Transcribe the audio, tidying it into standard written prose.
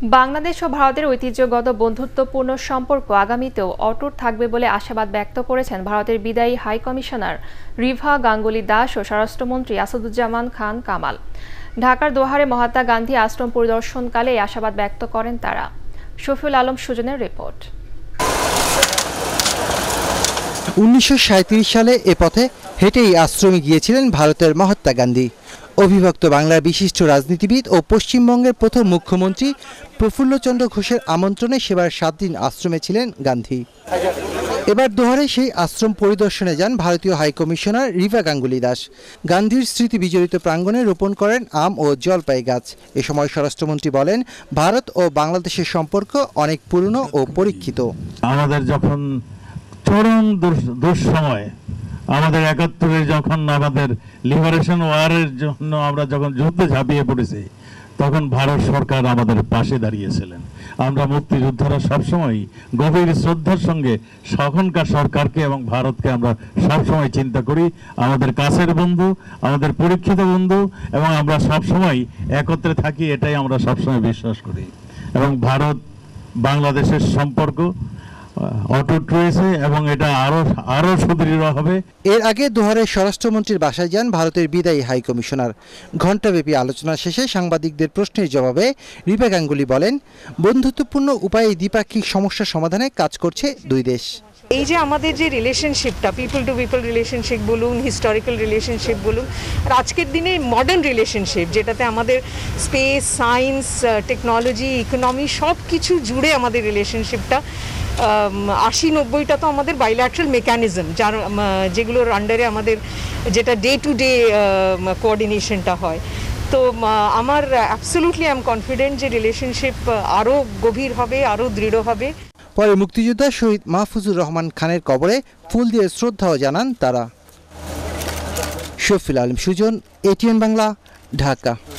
বাংলাদেশ ও ভারতের ঐতিহ্যগত বন্ধুত্বপূর্ণ সম্পর্ক আগামীতেও অটুট থাকবে বলে আশাবাদ ব্যক্ত করেছেন ভারতের বিদায়ী হাই কমিশনার রিভা গাঙ্গুলি দাস ও স্বরাষ্ট্রমন্ত্রী আসাদুজ্জামান খান কামাল। ঢাকার দোহারে মহাত্মা গান্ধী আশ্রম পরিদর্শনকালে এই আশাবাদ ব্যক্ত করেন তারা। শফিউল আলম সুজনের রিপোর্ট। 1937 সালে এ পথে হেঁটেই আশ্রমে গিয়েছিলেন ভারতের মহাত্মা গান্ধী। অবিভক্ত বাংলার বিশিষ্ট রাজনীতিবিদ ও পশ্চিমবঙ্গের প্রথম মুখ্যমন্ত্রী প্রফুল্লচন্দ্র ঘোষের আমন্ত্রণে সেবার 7 দিন আশ্রমে ছিলেন গান্ধী। এবার দোহারে সেই আশ্রম পরিদর্শনে যান ভারতীয় হাইকমিশনার রিভা গাঙ্গুলি দাস। গান্ধীর স্মৃতি বিজড়িত প্রাঙ্গণে রোপণ করেন আম ও জলপাই গাছ। এ সময় স্বরাষ্ট্রমন্ত্রী বলেন, ভারত ও বাংলাদেশের সম্পর্ক অনেক পুরনো ও পরীক্ষিত। আমাদের যখন চরম দুঃসময়, আমাদের 71-এ যখন আমাদের লিবারেশন ওয়ারের জন্য আমরা যখন যুদ্ধে ঝাঁপিয়ে পড়েছি, তখন ভারত সরকার আমাদের পাশে দাঁড়িয়েছিলেন। আমরা মুক্তিযোদ্ধারা সবসময় গভীর শ্রদ্ধার সঙ্গে তখনকার সরকারকে এবং ভারতকে আমরা সবসময় চিন্তা করি আমাদের কাছের বন্ধু, আমাদের পরীক্ষিত বন্ধু, এবং আমরা সবসময় একত্রে থাকি, এটাই আমরা সবসময় বিশ্বাস করি। এবং ভারত বাংলাদেশের সম্পর্ক অটুট রয়েছে এবং এটা আরো সুদৃঢ় হবে। এর আগে দোহারের স্বরাষ্ট্রমন্ত্রীর বাসায় যান ভারতের বিদায়ী হাই কমিশনার। ঘণ্টাব্যাপী আলোচনা শেষে সাংবাদিকদের প্রশ্নের জবাবে রিভা গাঙ্গুলি বলেন, বন্ধুত্বপূর্ণ উপায়ে দ্বিপাক্ষিক সমস্যা সমাধানে কাজ করছে দুই দেশ। এই যে আমাদের যে রিলেশনশিপটা, পিপল টু পিপল রিলেশনশিপ বলুন, হিস্টোরিক্যাল রিলেশনশিপ বলুন, আর আজকের দিনে মডার্ন রিলেশনশিপ, যেটাতে আমাদের স্পেস, সায়েন্স, টেকনোলজি, ইকোনমি সব কিছু জুড়ে আমাদের রিলেশনশিপটা। 80-90টা তো আমাদের বাইল্যাটারাল মেকানিজম, যেগুলোর আন্ডারে আমাদের যেটা ডে টু ডে কোঅর্ডিনেশনটা হয়। তো আমার অ্যাবসলিউটলি আই এম কনফিডেন্ট যে রিলেশনশিপ আরও গভীর হবে, আরও দৃঢ় হবে। পরে মুক্তিযোদ্ধা শহীদ মাহফুজুর রহমান খানের কবরে ফুল দিয়ে শ্রদ্ধাও জানান তারা। শফিউল আলম সুজন, এটিএন বাংলা, ঢাকা।